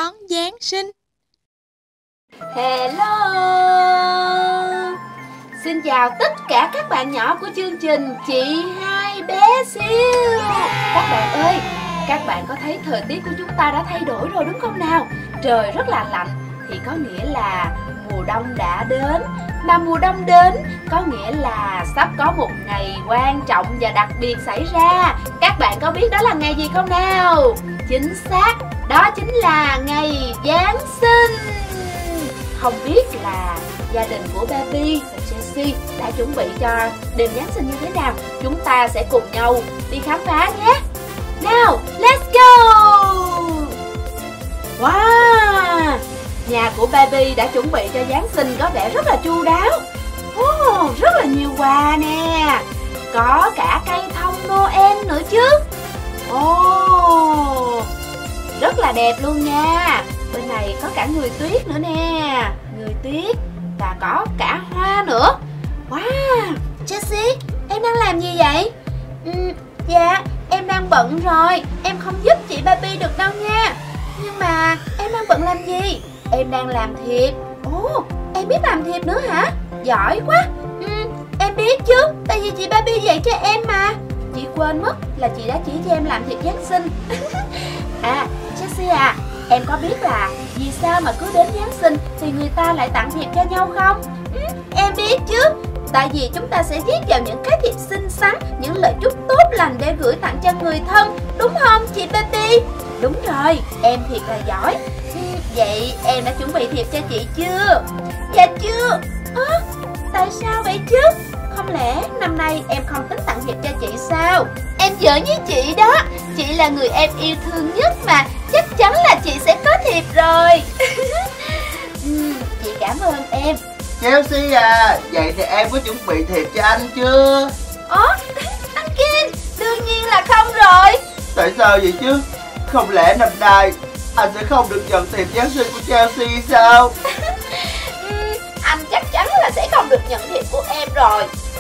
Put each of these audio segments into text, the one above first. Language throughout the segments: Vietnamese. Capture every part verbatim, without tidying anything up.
đón Giáng sinh. Hello! Xin chào tất cả các bạn nhỏ của chương trình Chị Hai Bé Siêu. Các bạn ơi, các bạn có thấy thời tiết của chúng ta đã thay đổi rồi đúng không nào? Trời rất là lạnh thì có nghĩa là mùa đông đã đến. Mà mùa đông đến có nghĩa là sắp có một ngày quan trọng và đặc biệt xảy ra. Các bạn có biết đó là ngày gì không nào? Chính xác, đó chính là ngày Giáng sinh. Không biết là gia đình của Baby và Jessie đã chuẩn bị cho đêm Giáng sinh như thế nào? Chúng ta sẽ cùng nhau đi khám phá nhé. Nào, let's go! Wow! Nhà của Baby đã chuẩn bị cho Giáng sinh có vẻ rất là chu đáo. Oh, rất là nhiều quà nè. Có cả cây thông Noel nữa chứ. Oh, rất là đẹp luôn nha. Bên này có cả người tuyết nữa nè. Người tuyết và có cả hoa nữa. Wow, Jessie, em đang làm gì vậy? Ừ, dạ, em đang bận rồi. Em không giúp chị Baby được đâu nha. Nhưng mà em đang bận làm gì? Em đang làm thiệp. Ồ, em biết làm thiệp nữa hả? Giỏi quá. Ừ, em biết chứ, tại vì chị Baby dạy cho em mà. Chị quên mất là chị đã chỉ cho em làm thiệp Giáng sinh. À, Jessie à, em có biết là vì sao mà cứ đến Giáng sinh thì người ta lại tặng thiệp cho nhau không? Ừ, em biết chứ. Tại vì chúng ta sẽ viết vào những cái thiệp xinh xắn, những lời chúc tốt lành để gửi tặng cho người thân. Đúng không chị Baby? Đúng rồi, em thiệt là giỏi. Ừ, vậy em đã chuẩn bị thiệp cho chị chưa? Dạ chưa. À, tại sao vậy chứ? Không lẽ năm nay em không tính tặng thiệp cho chị sao? Em giỡn với chị đó. Chị là người em yêu thương nhất mà. Chắc chắn là chị sẽ có thiệp rồi. ừ, Chị cảm ơn em. Chelsea à, vậy thì em có chuẩn bị thiệp cho anh chưa? Ủa, anh Ken, đương nhiên là không rồi. Tại sao vậy chứ? Không lẽ năm nay anh sẽ không được nhận thiệp Giáng sinh của Chelsea sao? ừ, Anh chắc chắn là sẽ không được nhận thiệp của em rồi.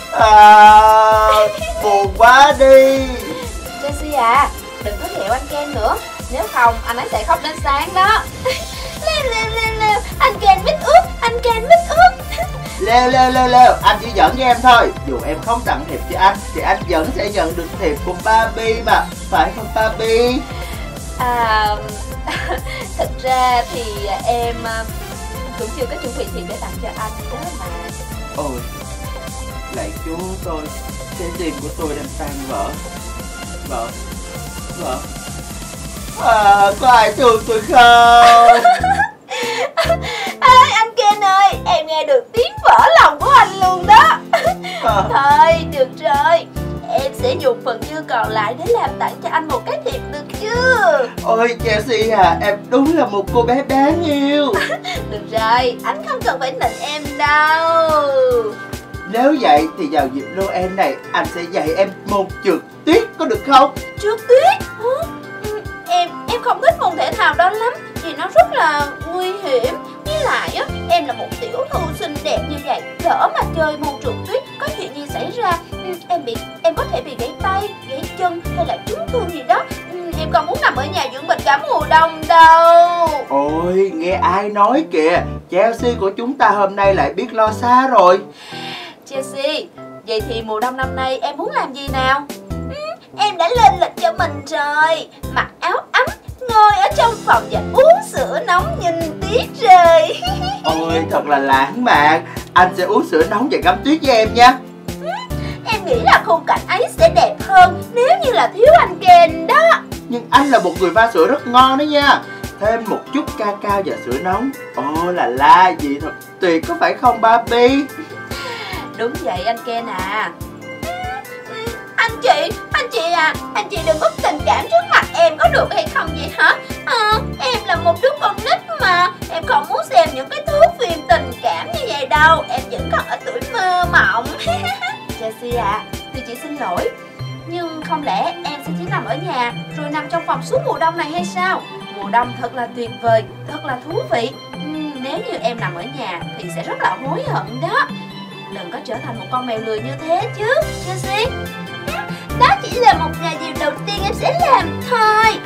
À, buồn quá đi. Chelsea à, đừng có ghẹo anh Ken nữa. Nếu không anh ấy sẽ khóc đến sáng đó. Leo leo leo leo, anh Ken mít ướt, anh Ken mít ướt. Leo leo leo leo, anh chỉ giỡn với em thôi. Dù em không tặng thiệp cho anh thì anh vẫn sẽ nhận được thiệp của Barbie mà. Phải không Barbie? À, thật ra thì em cũng chưa có chuẩn bị thiệp để tặng cho anh đó mà. Ôi, lạy chú tôi, trái tim của tôi đang tan vỡ. Vỡ, vỡ. À, có ai thương tôi không? Ê, anh Ken ơi, em nghe được tiếng vỡ lòng của anh luôn đó. À. Thôi, được rồi. Em sẽ dùng phần dư còn lại để làm tặng cho anh một cái thiệp được chưa? Ôi Chelsea à, em đúng là một cô bé đáng yêu. Được rồi, anh không cần phải nịnh em đâu. Nếu vậy thì vào dịp Noel này anh sẽ dạy em môn trượt tuyết, có được không? Trượt tuyết? Hả? Em em không thích môn thể thao đó lắm, vì nó rất là nguy hiểm. Với lại á, em là một tiểu thư xinh đẹp như vậy, lỡ mà chơi môn trượt tuyết có chuyện gì xảy ra, em bị em có thể bị gãy tay, gãy chân hay là chấn thương gì đó. Em không muốn nằm ở nhà dưỡng bệnh cả mùa đông đâu. Ôi, nghe ai nói kìa, Chelsea của chúng ta hôm nay lại biết lo xa rồi. Jessie, vậy thì mùa đông năm nay em muốn làm gì nào? Ừ, em đã lên lịch cho mình rồi. Mặc áo ấm, ngồi ở trong phòng và uống sữa nóng nhìn tuyết rơi. Ôi, thật là lãng mạn. Anh sẽ uống sữa nóng và ngắm tuyết với em nha. Ừ, em nghĩ là khung cảnh ấy sẽ đẹp hơn nếu như là thiếu anh Ken đó. Nhưng anh là một người pha sữa rất ngon đó nha. Thêm một chút cacao và sữa nóng. Ồ là la, gì thật tuyệt, có phải không Barbie? Đúng vậy anh Ken à. ừ, Anh chị, anh chị à, anh chị đừng mất tình cảm trước mặt em có được hay không vậy hả? À, em là một đứa con nít mà. Em không muốn xem những cái thước phim tình cảm như vậy đâu. Em vẫn còn ở tuổi mơ mộng. Jessie à, thì chị xin lỗi. Nhưng không lẽ em sẽ chỉ nằm ở nhà rồi nằm trong phòng suốt mùa đông này hay sao? Mùa đông thật là tuyệt vời, thật là thú vị. uhm, Nếu như em nằm ở nhà thì sẽ rất là hối hận đó. Đừng có trở thành một con mèo lười như thế chứ, Jessie. Đó chỉ là một vài điều đầu tiên em sẽ làm thôi.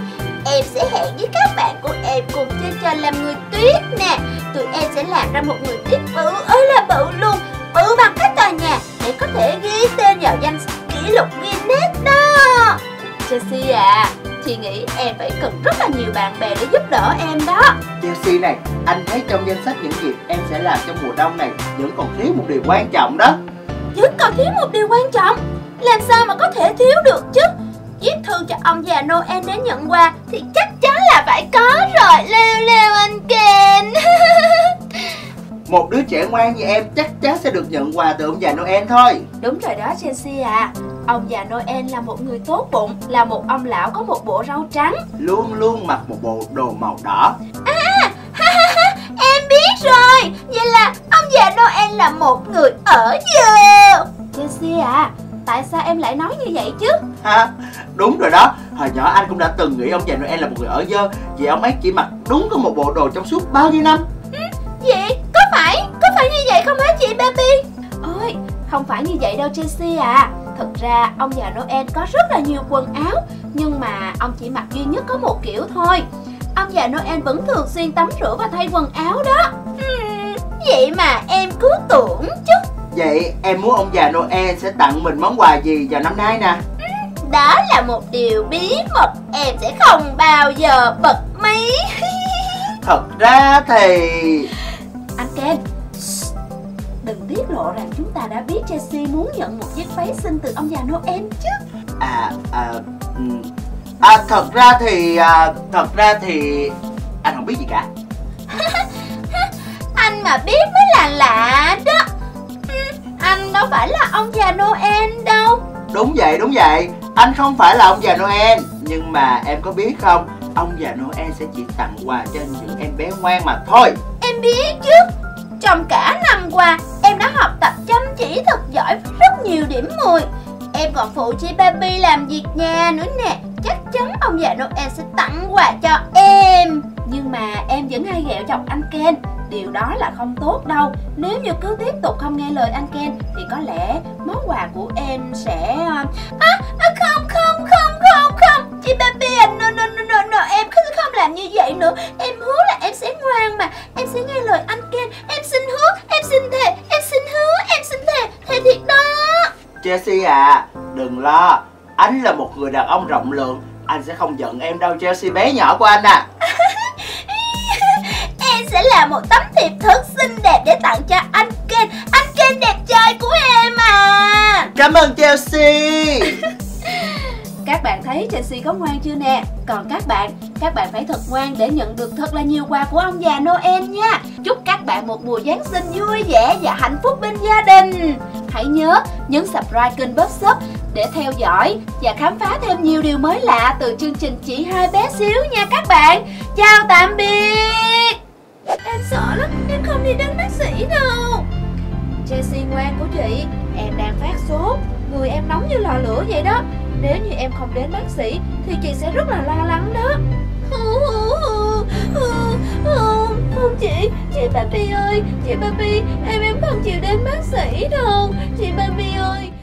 em sẽ hẹn với các bạn của em cùng chơi trò làm người tuyết nè. Tụi em sẽ làm ra một người tuyết bự ơi là bự luôn, bự bằng cái tòa nhà, để có thể ghi tên vào danh sách kỷ lục Guinness đó. Jessie à, chị nghĩ em phải cần rất là nhiều bạn bè để giúp đỡ em đó. Chelsea này, anh thấy trong danh sách những việc em sẽ làm trong mùa đông này vẫn còn thiếu một điều quan trọng đó. Vẫn còn thiếu một điều quan trọng? Làm sao mà có thể thiếu được chứ? Viết thư cho ông già Noel đến nhận quà thì chắc chắn là phải có rồi. Leo leo anh Ken. Một đứa trẻ ngoan như em chắc chắn sẽ được nhận quà từ ông già Noel thôi. Đúng rồi đó Chelsea à. Ông già Noel là một người tốt bụng, là một ông lão có một bộ râu trắng, luôn luôn mặc một bộ đồ màu đỏ. À, ha, ha, ha, em biết rồi. Vậy là ông già Noel là một người ở dơ. Chelsea à, tại sao em lại nói như vậy chứ? Ha, đúng rồi đó. Hồi nhỏ anh cũng đã từng nghĩ ông già Noel là một người ở dơ, vì ông ấy chỉ mặc đúng có một bộ đồ trong suốt bao nhiêu năm. Ừ, vậy có phải có phải như vậy không hả chị Baby? Ôi, không phải như vậy đâu Chelsea à. Thực ra ông già Noel có rất là nhiều quần áo, nhưng mà ông chỉ mặc duy nhất có một kiểu thôi. Ông già Noel vẫn thường xuyên tắm rửa và thay quần áo đó. uhm, Vậy mà em cứ tưởng chứ. Vậy em muốn ông già Noel sẽ tặng mình món quà gì vào năm nay nè? Đó là một điều bí mật, em sẽ không bao giờ bật mí. Thật ra thì... Anh Ken, đừng tiết lộ rằng chúng ta đã biết Jessie muốn nhận một chiếc váy xinh từ ông già Noel chứ. À, à, à thật ra thì, à, thật ra thì anh không biết gì cả. Anh mà biết mới là lạ đó. Anh đâu phải là ông già Noel đâu. Đúng vậy, đúng vậy. Anh không phải là ông già Noel. Nhưng mà em có biết không, ông già Noel sẽ chỉ tặng quà cho những em bé ngoan mà thôi. Em biết chứ. Trong cả năm qua, em đã học tập chăm chỉ thật giỏi với rất nhiều điểm mười. Em còn phụ chị Baby làm việc nhà nữa nè. Chắc chắn ông già Noel sẽ tặng quà cho em. Nhưng mà em vẫn hay ghẹo chọc anh Ken. Điều đó là không tốt đâu. Nếu như cứ tiếp tục không nghe lời anh Ken thì có lẽ món quà của em sẽ... À, à không không không không không chị Baby à, no, no, no, no, no. Em không, không làm như vậy nữa. Em hứa là em sẽ ngoan mà. Em sẽ nghe lời anh Ken. Em xin hứa, em xin thề, em xin hứa, em xin thề. Thề thiệt đó. Jessie à, đừng lo. Anh là một người đàn ông rộng lượng. Anh sẽ không giận em đâu Jessie bé nhỏ của anh à. Em sẽ là một tấm thiệp thật xinh đẹp để tặng cho anh Ken. Anh Ken đẹp trai của em à. Cảm ơn Chelsea. Các bạn thấy Chelsea có ngoan chưa nè? Còn các bạn, các bạn phải thật ngoan để nhận được thật là nhiều quà của ông già Noel nha. Chúc các bạn một mùa Giáng sinh vui vẻ và hạnh phúc bên gia đình. Hãy nhớ nhấn subscribe kênh Bóp Shop để theo dõi và khám phá thêm nhiều điều mới lạ từ chương trình Chị Hai Bé Xíu nha các bạn. Chào tạm biệt. Em sợ lắm, em không đi đến bác sĩ đâu. Jessie ngoan của chị, em đang phát sốt, người em nóng như lò lửa vậy đó. Nếu như em không đến bác sĩ thì chị sẽ rất là lo lắng đó. Không chị, chị Baby ơi, chị Baby, em em không chịu đến bác sĩ đâu. Chị Baby ơi.